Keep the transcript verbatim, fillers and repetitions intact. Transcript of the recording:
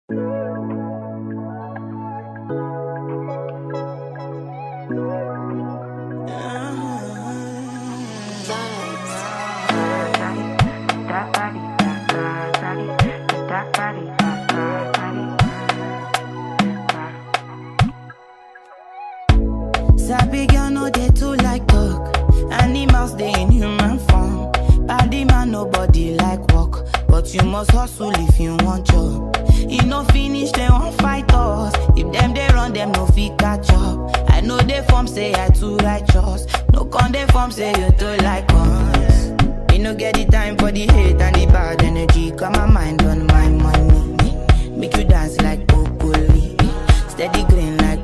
Sabi girl no they too like talk. Animals they in human form. Body man nobody like walk, but you must hustle if you want job. You no finish they won't fight us. If them they run them no fit catch up. I know they form say I too righteous. No con they form say you too like us. You no get the time for the hate and the bad energy. Got my mind on my money. Make you dance like broccoli. Steady green like